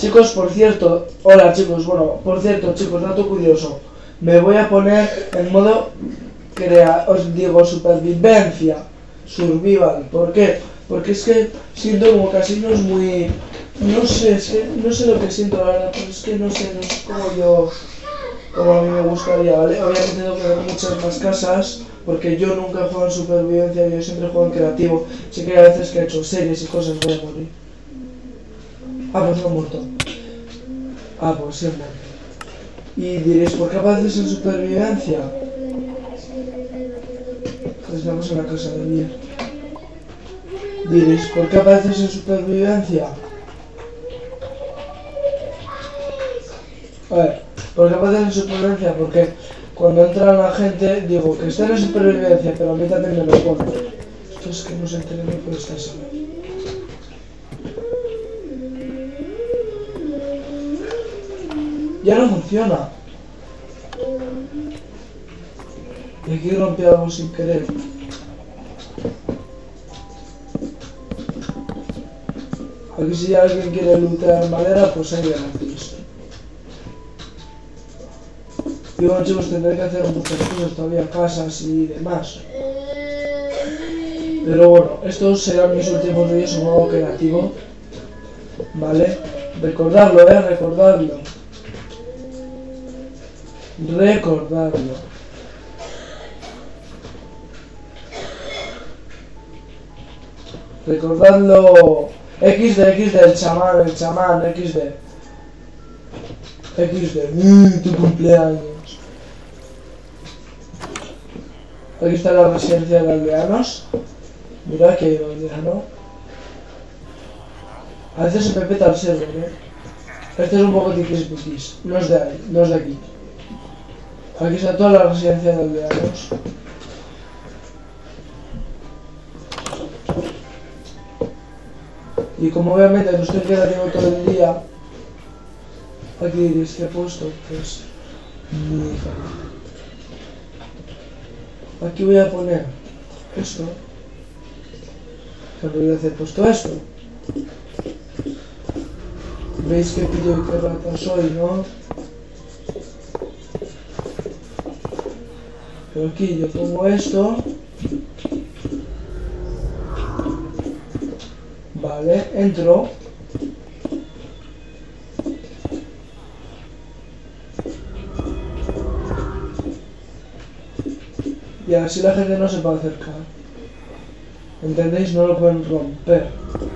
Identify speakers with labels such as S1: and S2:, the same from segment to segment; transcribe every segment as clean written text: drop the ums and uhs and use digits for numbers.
S1: Chicos, por cierto, hola chicos, bueno, por cierto chicos, dato curioso. Me voy a poner en modo, os digo, supervivencia, survival. ¿Por qué? Porque es que siento como casinos muy... No sé, es que no sé lo que siento la verdad, pero es que no sé como a mí me gustaría, ¿vale? Obviamente tengo que ver muchas más casas, porque yo nunca he jugado en supervivencia, yo siempre juego en creativo. Sí que hay veces que he hecho series y cosas voy a morir. Ah, pues no he muerto. Ah, pues sí he muerto. Y diréis, ¿por qué apareces en supervivencia? Pues estamos en la casa de Bier. Diréis, ¿por qué apareces en supervivencia? A ver, ¿por qué apareces en supervivencia? Porque cuando entra la gente, digo que están en supervivencia, pero a mí también me lo pone. Esto es que no se entere ni por esta sala. Ya no funciona. Y aquí rompí algo sin querer. Aquí si alguien quiere lootear madera, pues ahí gratis. Y bueno chicos, tendré que hacer muchas cosas todavía, casas y demás. Pero bueno, estos serán mis últimos vídeos en modo creativo. ¿Vale? Recordarlo, recordarlo. Recordarlo. Recordadlo. XD, el chamán, XD. Tu cumpleaños. Aquí está la residencia de aldeanos. Mira que hay un aldeano. A veces se me peta el server, Este es un poco tiquis-piquis. No es de ahí, no es de aquí. Aquí está toda la residencia de aldeanos. Y como obviamente no estoy creativo todo el día, aquí diréis que he puesto, pues muy diferente. Aquí voy a poner esto. Que voy a hacer puesto esto. ¿Veis qué pillo y qué rata soy, no? Pero aquí yo pongo esto. Vale, entro. Y así la gente no se puede acercar. ¿Entendéis? No lo pueden romper.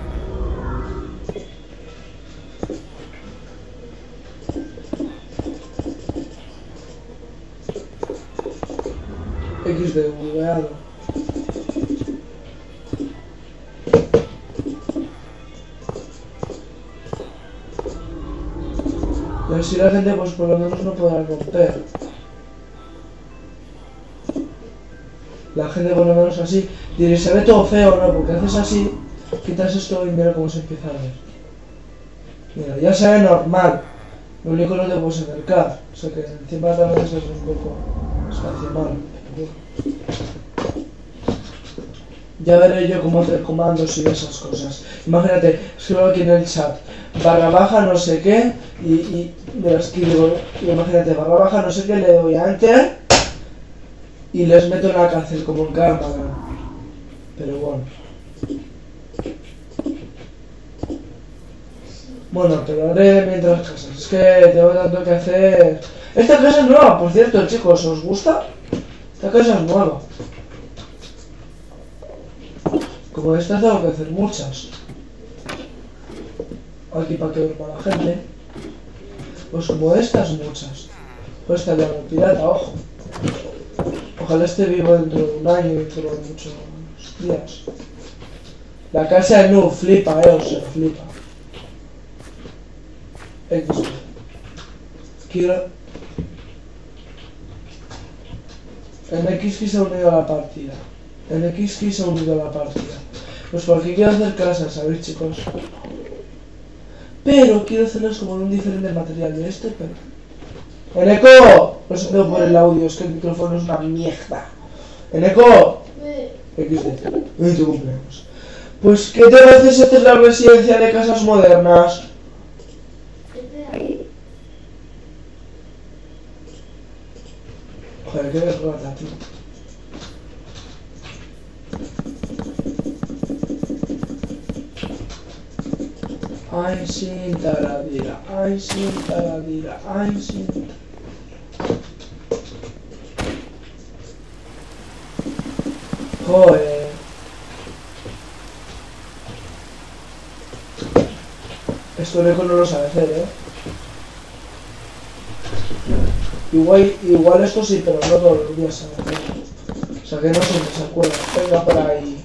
S1: XD bugueado. Y así la gente pues por lo menos no podrá romper. La gente por lo menos así. Diréis, se ve todo feo, ¿no? Porque haces así, quitas esto y mira cómo se empieza a ver. Mira, ya se ve normal. Lo único que no te puedes acercar. O sea que encima también es un poco estacional. Ya veré yo cómo hacer comandos y esas cosas. Imagínate, escribo aquí en el chat, _, no sé qué, y me lo escribo. Imagínate, _, no sé qué, le doy a enter y les meto en la cárcel como en Karma. Pero bueno. Bueno, pero haré mientras casas. Es que tengo tanto que hacer. Esta casa es nueva, por cierto, chicos, ¿os gusta? Esta casa es nueva. Como esta tengo que hacer muchas. Aquí para que duerma la gente. Pues como estas muchas. Pues esta ya no pirata, ojo. Ojalá esté vivo dentro de un año y dentro de muchos días. La casa de Nu flipa, o sea, flipa. Quiero... En X se ha unido a la partida. Se ha unido a la partida. Pues porque quiero hacer casas, ¿sabéis, chicos? Pero quiero hacerlas como en un diferente material de este, pero... ¡Eneco! No se puede poner el audio, es que el micrófono es una mierda. ¡Eneco! XD. Y tu cumpleaños. Pues, ¿qué te parece si haces la residencia de casas modernas? Joder, qué rata, tío. Ay, sin taradira, ay, sin taradira, ay, sin... Joder. Esto Neko no lo sabe hacer, ¿eh? Igual esto sí, pero no todos los días sabe hacerlo. O sea que no siempre se acuerda. Venga para ahí.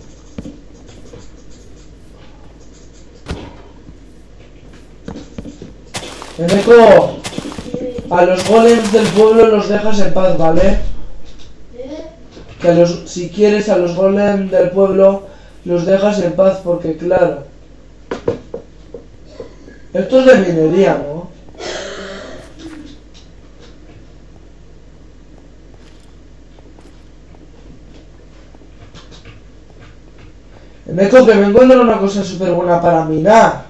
S1: Neko, a los golems del pueblo los dejas en paz, ¿vale? Que si quieres a los golems del pueblo los dejas en paz porque claro, esto es de minería, ¿no? Neko, que me encuentro una cosa súper buena para minar.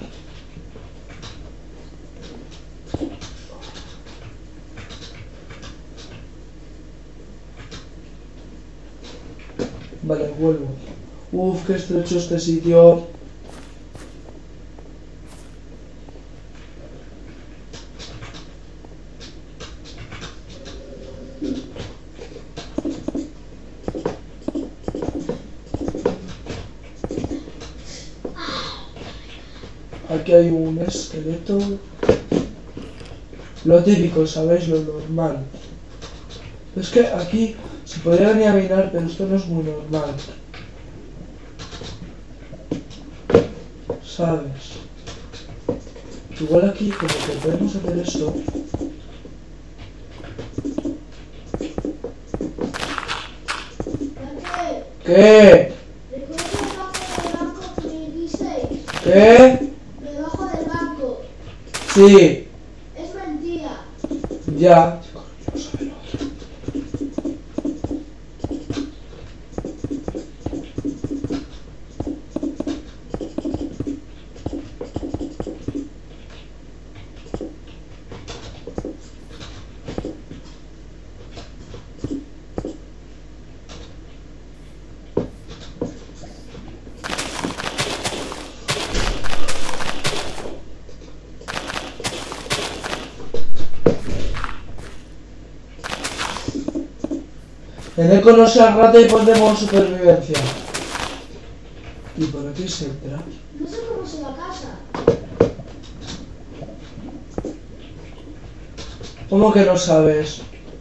S1: Vale, vuelvo. Uf, qué estrecho este sitio. Aquí hay un esqueleto. Lo típico, ¿sabéis? Lo normal. Es que aquí se podría venir a minar, pero esto no es muy normal. ¿Sabes? Igual aquí como que podemos hacer esto. ¿Qué? ¿Qué?
S2: Debajo del banco.
S1: Sí.
S2: Es mentira.
S1: Ya. En el conoce al rata y ponemos supervivencia. ¿Y por aquí se entra?
S2: No sé cómo se va a casa.
S1: ¿Cómo que no sabes?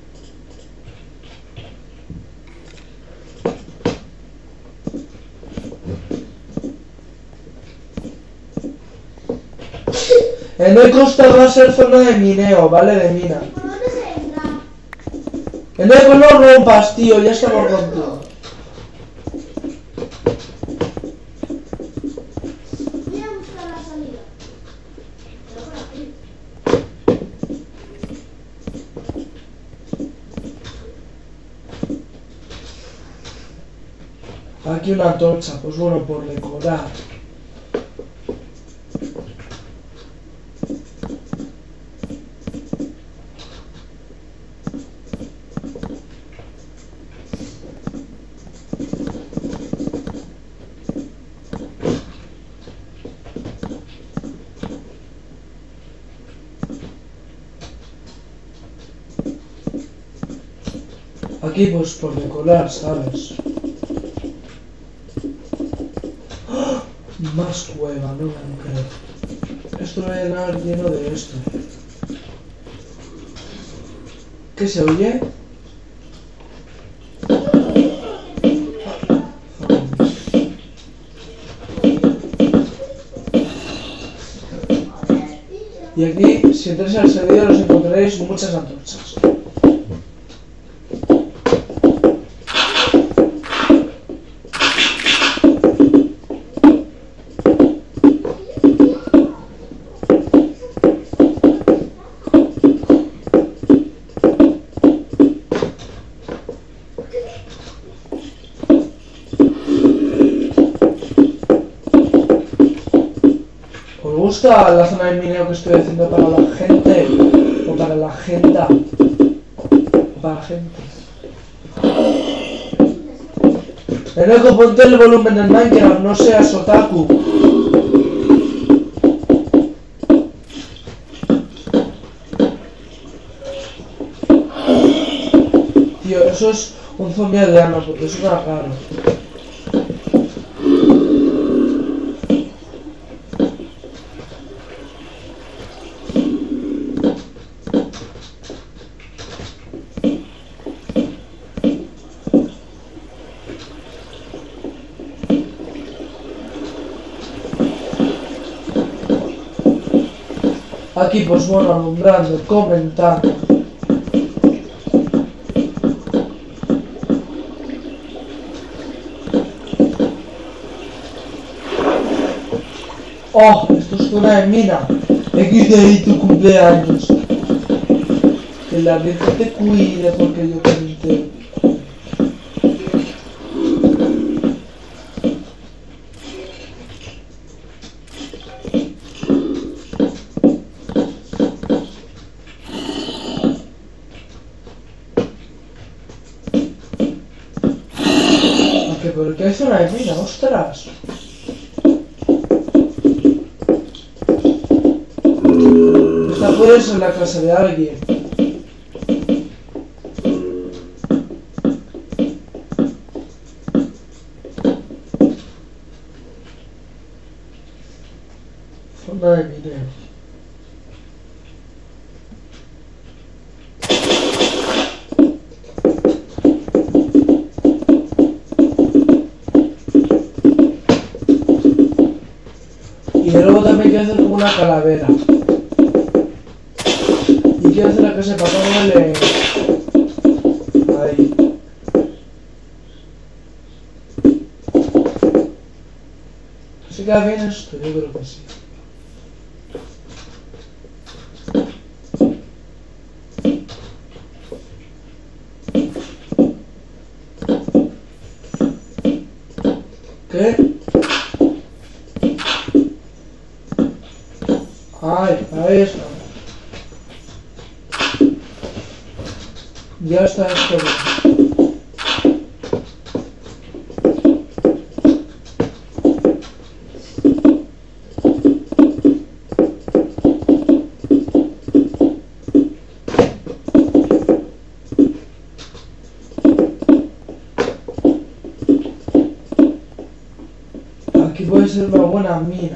S1: En el costa va a ser zona de mineo, ¿vale? De mina.
S2: ¿Por dónde se entra?
S1: En el no rompas, tío, ya estamos rompiendo.
S2: Voy a buscar la salida. Pero por aquí.
S1: Aquí una antorcha, pues bueno, por decorar. Aquí pues por decorar, ¿sabes? ¡Ah! Más cueva, no me lo creo. Esto va a llenar lleno de esto. ¿Qué se oye? Y aquí, si entráis al servidor, os encontraréis muchas antorchas. ¿Os gusta la zona de minero que estoy haciendo para la gente? ¿O para la agenda? ¿O para la gente? Eneco, ponte el volumen en Minecraft, no seas otaku. Tío, eso es un zombie aldeano, porque es una raro. Aquí pues bueno, alumbrando, comentando. Oh, esto es zona de mina. XDI tu cumpleaños. Que la Virgen te cuide porque yo comenté. ¿Pero qué hay zona de mina? ¡Ostras! Esta puede ser la casa de alguien. Zona de minero. Y luego también quiero hacer como una calavera. Y quiero hacer la casa de Papá Noel ahí. ¿Se queda bien esto? Yo creo que sí. ¿Qué? Ahí está. Ya está esto bien. Aquí puede ser una buena mina.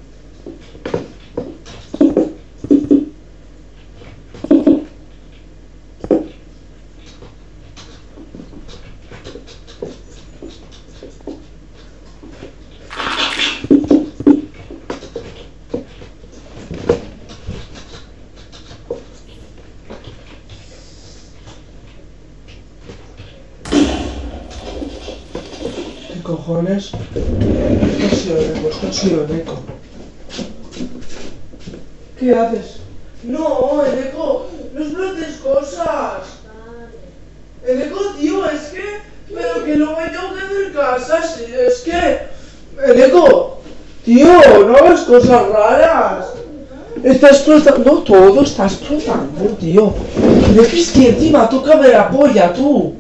S1: Cojones, esto ha sido Eneco. ¿Qué haces? No, Eneco, no explotes cosas. Eneco, tío, es que, pero que luego me tengo que hacer casas, es que, Eneco, tío, no hagas cosas raras. Está explotando todo, está explotando, tío. Es que encima tócame la polla, tú.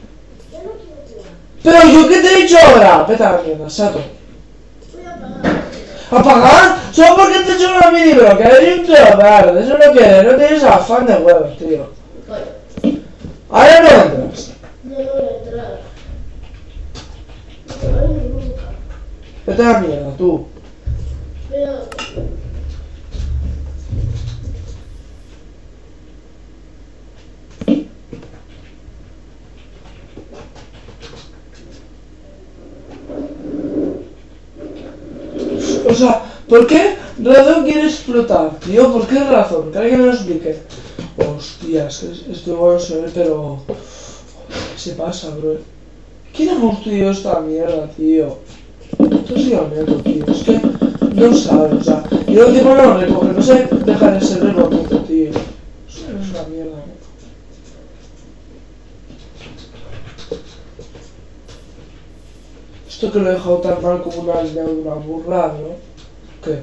S1: Pero yo qué te he dicho ahora, vete a la mierda, Sato.
S2: Voy a apagar.
S1: ¿Apagar? Solo porque te he hecho una mini bro, que eres un trobar, eso no quieres, no tienes afán de huevos, tío.
S2: Voy.
S1: Ahora no entras.
S2: No voy a entrar. No voy nunca.
S1: Vete a la mierda, tú.
S2: Pero...
S1: O sea, ¿por qué razón quieres explotar, tío? ¿Por qué razón? Que alguien me lo explique. Hostia, es que estoy bueno, pero... ¿Qué se pasa, bro? ¿Quién ha construido esta mierda, tío? Esto es honesto, tío. Es que no sabes, o sea... Y lo último no recoge, no sé dejar de ser bonito, tío. Eso es una mierda, ¿no? Esto que lo he dejado tan mal como una línea de una burrada, ¿no? ¿Qué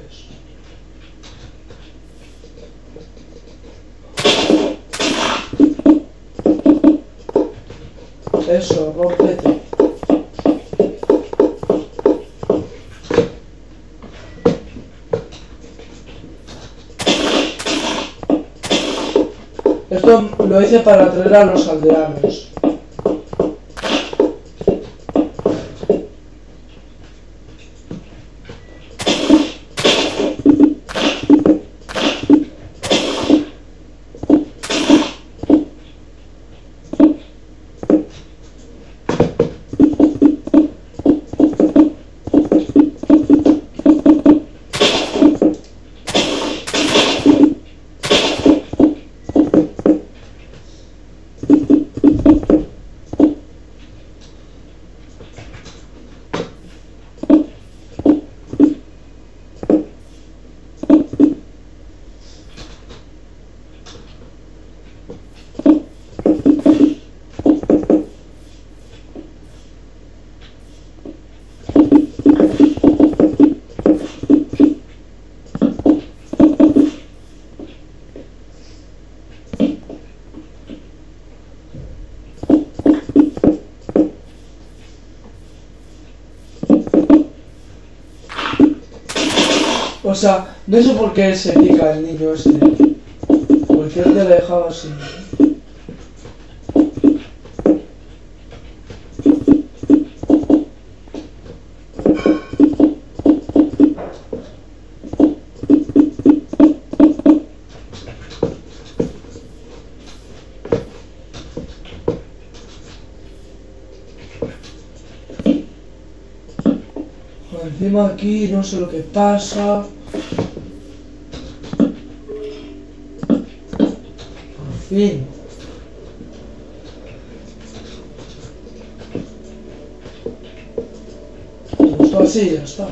S1: es? Eso, rompete. Esto lo hice para atraer a los aldeanos. O sea, no sé por qué se pica el niño este. Porque él te lo dejaba así. Encima aquí no sé lo que pasa. Por fin. Esto así, ya está.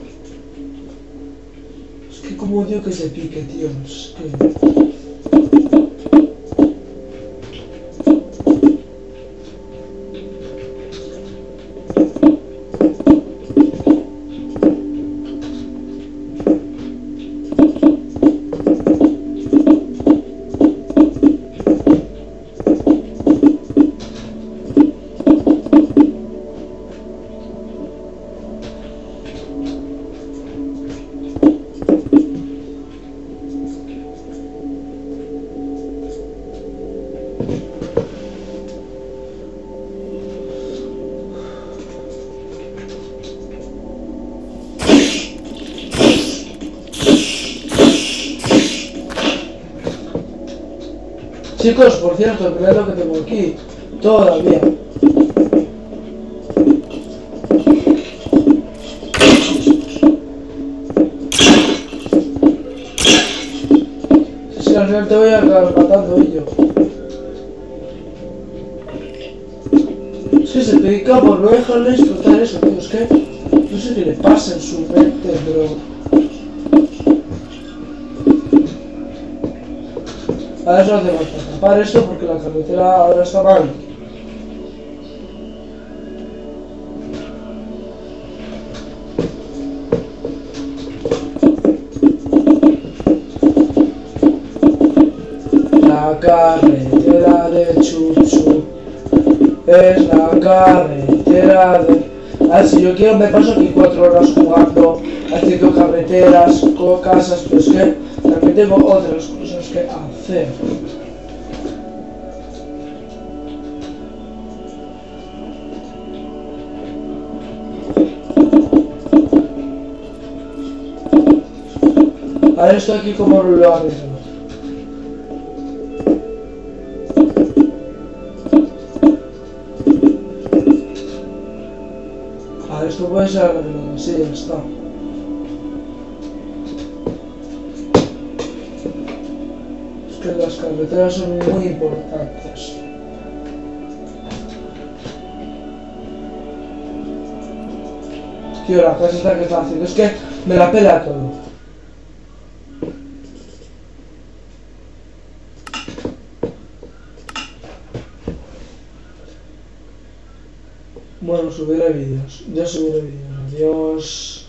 S1: Es que como odio que se pique, tío. Es que... Chicos, por cierto, mirad lo que tengo aquí. Todavía. Si al final te voy a acabar matando, yo. Es que se pica por no dejarle disfrutar eso, tío. Es que no sé qué le pasa en su mente, bro. Ahora solo hace falta tapar esto porque la carretera ahora está mal. La carretera de Chuchu es la carretera de... A ver, si yo quiero me paso aquí 4 horas jugando, haciendo carreteras, casas, pero es que también tengo otras cosas que hacer. A ver esto aquí como lo arreglo. A ver, esto puede ser arreglado, sí, ya está. Que las carreteras son muy importantes. Tío, la casa esta que está haciendo es que me la pela todo. Bueno, subiré vídeos. Ya subiré vídeos. Adiós.